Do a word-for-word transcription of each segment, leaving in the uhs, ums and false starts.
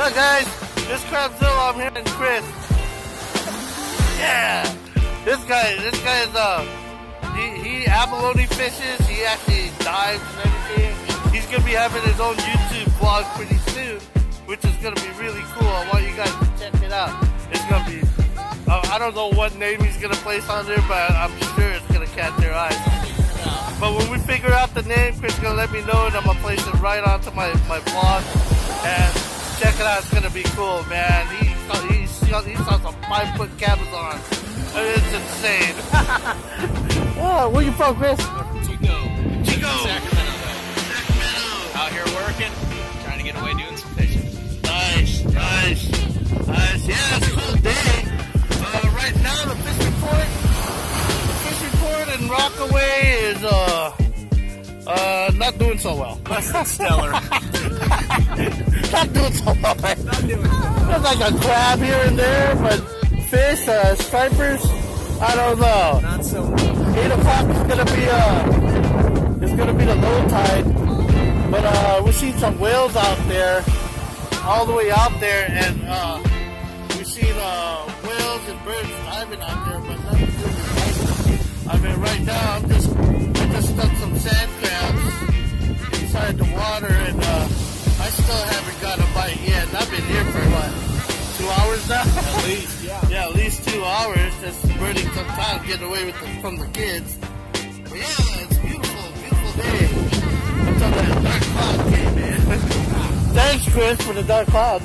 up, guys? This CrabZilla. I'm here with Chris. Yeah, this guy, this guy is uh, he he abalone fishes. He actually dives and everything. He's gonna be having his own YouTube vlog pretty soon, which is gonna be really cool. I want you guys to check it out. It's gonna be, uh, I don't know what name he's gonna place on there, but I'm sure it's gonna catch their eyes. But when we figure out the name, Chris is gonna let me know, and I'm gonna place it right onto my my vlog. And check it out, it's gonna be cool, man. He he saw, he saw some five foot cabazons. It's insane. Oh, where you from, Chris? Chico. Chico. Sacramento. Sacramento. Out here working, trying to get away doing some fishing. Nice, nice, nice. Yeah, it's a cool day. Uh, right now, the fish report, the fish report in Rockaway is uh uh not doing so well. Less than stellar. Not doing so well. Right? Not doing so well. There's like a crab here and there, but fish, uh, stripers, I don't know. Not so well. Eight o'clock is gonna be uh, it's gonna be the low tide, but uh, we see some whales out there, all the way out there, and uh, we seen uh, whales and birds diving out there, but nothing really. I mean, right now I'm just I just stuck some sand crabs inside the water, and uh, I still haven't got a bite yet. And I've been here for what, two hours now? At least, yeah. Yeah, at least two hours. Just burning some time, getting away with the, from the kids. But yeah, it's beautiful, beautiful day. Until that dark cloud came in. Thanks, Chris, for the dark cloud.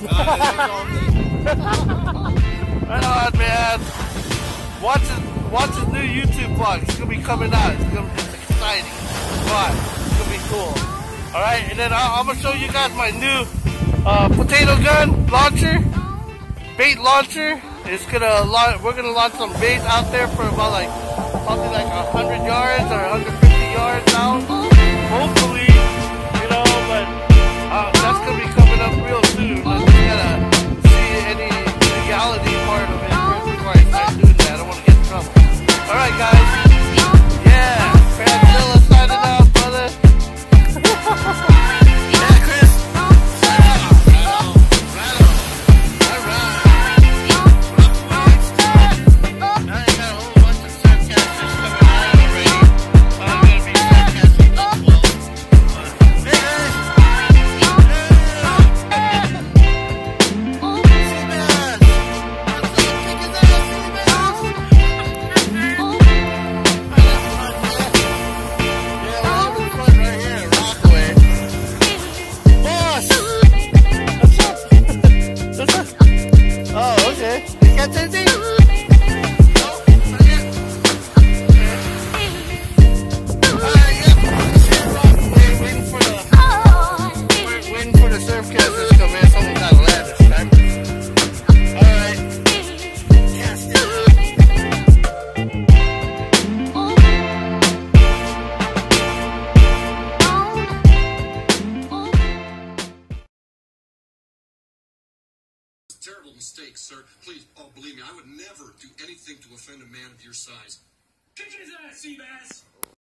Right on, man. Watch his, watch his new YouTube vlog. It's gonna be coming out. It's gonna, it's exciting. Fun. It's gonna be cool. All right, and then I, I'm gonna show you guys my new uh, potato gun launcher, bait launcher. It's gonna launch. We're gonna launch some bait out there for about like probably like a hundred yards or one hundred fifty yards out. Hopefully, you know, but uh, that's gonna be coming up real soon. I just gotta see any legality part of it before I start doing that. I don't want to get in trouble. All right, guys. Yeah, CrabZilla signing out, brother. Yeah, Chris. Sign off. Right on. Right on. All right. Now you got a whole bunch of sarcasters coming out already. I'm gonna be sarcastic as well. Hey guys. Terrible mistake, sir. Please, oh, believe me, I would never do anything to offend a man of your size. Kick his ass, Seabass!